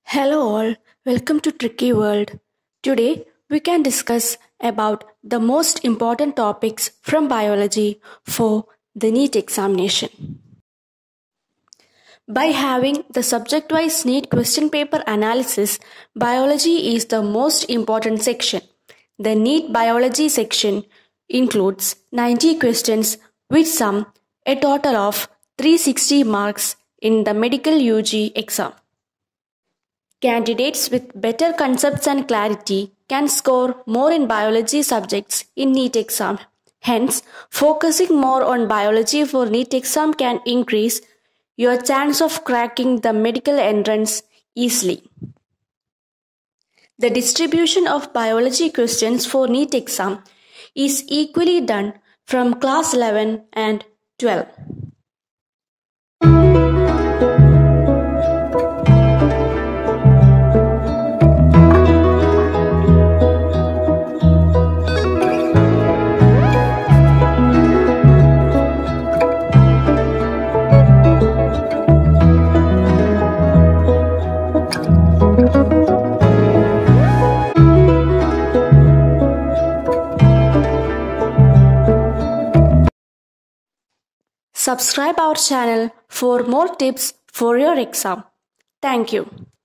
Hello all, welcome to Tricky World. Today we can discuss about the most important topics from biology for the NEET examination. By having the subject-wise NEET question paper analysis, biology is the most important section. The NEET biology section includes 90 questions which sum a total of 360 marks in the medical UG exam. Candidates with better concepts and clarity can score more in biology subjects in NEET exam. Hence, focusing more on biology for NEET exam can increase your chance of cracking the medical entrance easily. The distribution of biology questions for NEET exam is equally done from class 11 and 12. Subscribe our channel for more tips for your exam. Thank you.